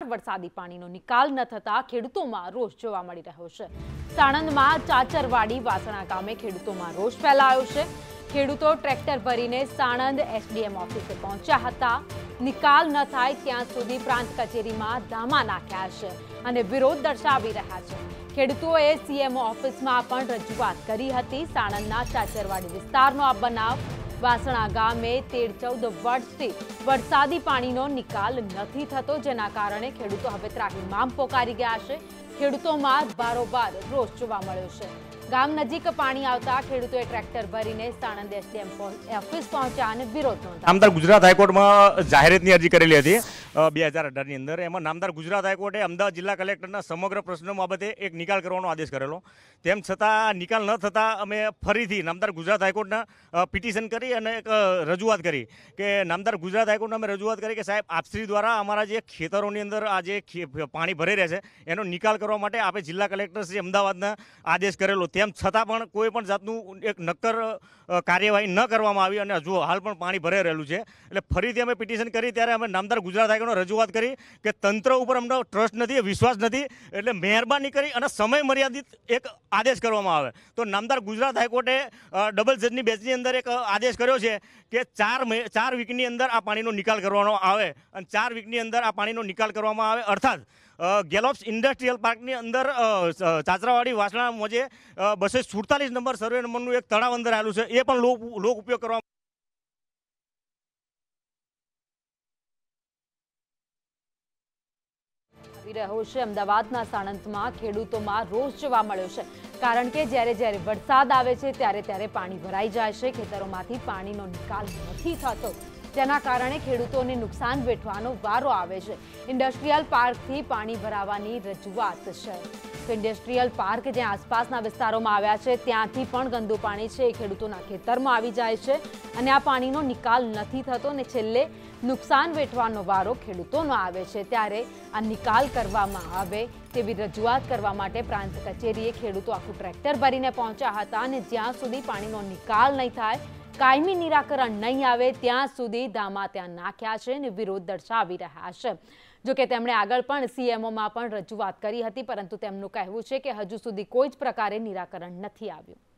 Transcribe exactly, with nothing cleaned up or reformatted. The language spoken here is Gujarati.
વરસાદી પાણીનો નિકાલ ન થતા ખેડૂતોમાં રોષ જોવા મળી રહ્યો છે। સાણંદમાં ચાચરવાડી વાસણા ગામે ખેડૂતોમાં રોષ ફેલાયો છે। ખેડૂતો ટ્રેક્ટર ભરીને સાણંદ એસડીએમ ઓફિસે પહોંચ્યા હતા। નિકાલ ન થાય ત્યાં સુધી પ્રાંત કચેરીમાં ધામા નાખ્યા છે અને વિરોધ દર્શાવી રહ્યા છે। ખેડૂતોએ સીએમઓ ઓફિસમાં પણ રજૂઆત કરી હતી। સાણંદના ચાચરવાડી વિસ્તારનો આ બનાવ વાસણા ગામે તેર ચૌદ વર્ષથી વરસાદી પાણીનો નિકાલ નથી થતો, જેના કારણે ખેડૂતો હવે ત્રાહિમામ પોકારી ગયા છે। ખેડૂતોમાં બારોબાર રોષ જોવા મળ્યો છે। ગામ નજીક પાણી આવતા ખેડૂતોએ ટ્રેક્ટર ભરીને સાણંદ એસડીએમ ઓફિસ પહોંચ્યા અને વિરોધ નોંધાવ્યો। નામદાર ગુજરાત હાઈકોર્ટમાં જાહેરાતની અરજી કરેલી હતી બે હજાર અઢારની અંદર। એમાં નામદાર ગુજરાત હાઈકોર્ટે અમદાવાદ જિલ્લા કલેક્ટરના સમગ્ર પ્રશ્નો બાબતે એક નિકાલ કરવાનો આદેશ કરેલો। તેમ છતાં નિકાલ ન થતાં અમે ફરીથી નામદાર ગુજરાત હાઈકોર્ટના પિટિશન કરી અને એક રજૂઆત કરી કે નામદાર ગુજરાત હાઈકોર્ટને અમે રજૂઆત કરી કે સાહેબ આપશ્રી દ્વારા અમારા જે ખેતરોની અંદર આ જે પાણી ભરાઈ રહે છે એનો નિકાલ કરવા માટે આપે જિલ્લા કલેક્ટર શ્રી અમદાવાદના આદેશ કરેલો। તેમ છતાં પણ કોઈ પણ જાતનું એક નક્કર કાર્યવાહી ન કરવામાં આવી અને હજુ હાલ પણ પાણી ભરાઈ રહેલું છે। એટલે ફરીથી અમે પિટિશન કરી ત્યારે અમે નામદાર ગુજરાત હાઈકોર્ટને રજૂઆત કરી કે તંત્ર ઉપર અમને ટ્રસ્ટ નથી, વિશ્વાસ નથી, એટલે મહેરબાની કરી અને સમય મર્યાદિત એક આદેશ કરવામાં આવે। તો નામદાર ગુજરાત હાઈકોર્ટે ડબલ જજની બેચની અંદર એક આદેશ કર્યો છે કે ચાર ચાર વીકની અંદર આ પાણીનો નિકાલ કરવાનો આવે અને ચાર વીકની અંદર આ પાણીનો નિકાલ કરવામાં આવે। અર્થાત ગેલોપ્સ ઇન્ડસ્ટ્રીયલ પાર્કની અંદર ચાચરાવાડી વાસણા મોજે બસો સુડતાલીસ નંબર સર્વે નંબરનું એક તળાવ અંદર આવેલું છે, એ પણ લોક ઉપયોગ કરવા રહ્યો છે। અમદાવાદના સાણંદમાં ખેડૂતોમાં રોષ જોવા મળ્યો છે, કારણ કે જ્યારે જ્યારે વરસાદ આવે છે ત્યારે ત્યારે પાણી ભરાઈ જાય છે, ખેતરોમાંથી પાણીનો નિકાલ નથી થતો, જેના કારણે ખેડૂતોને નુકસાન વેઠવાનો વારો આવે છે। ઇન્ડસ્ટ્રીયલ પાર્કથી પાણી ભરાવાની રજૂઆત છે। તો ઇન્ડસ્ટ્રીયલ પાર્ક જ્યાં આસપાસના વિસ્તારોમાં આવ્યા છે ત્યાંથી પણ ગંદુ પાણી છે એ ખેડૂતોના ખેતરમાં આવી જાય છે અને આ પાણીનો નિકાલ નથી થતો અને છેલ્લે નુકસાન વેઠવાનો વારો ખેડૂતોનો આવે છે। ત્યારે આ નિકાલ કરવામાં આવે તેવી રજૂઆત કરવા માટે પ્રાંત કચેરીએ ખેડૂતો આખું ટ્રેક્ટર ભરીને પહોંચ્યા હતા અને જ્યાં સુધી પાણીનો નિકાલ નહીં થાય, કાયમી નિરાકરણ નહીં આવે ત્યાં સુધી ધામા ત્યાં નાખ્યા છે અને વિરોધ દર્શાવી રહ્યા છે। જોકે તેમણે આગળ પણ સીએમઓમાં પણ રજૂઆત કરી હતી, પરંતુ તેમનું કહેવું છે કે હજુ સુધી કોઈ જ પ્રકારે નિરાકરણ નથી આવ્યું।